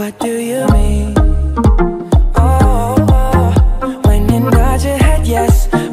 what do you mean? Oh, when you nod your head yes,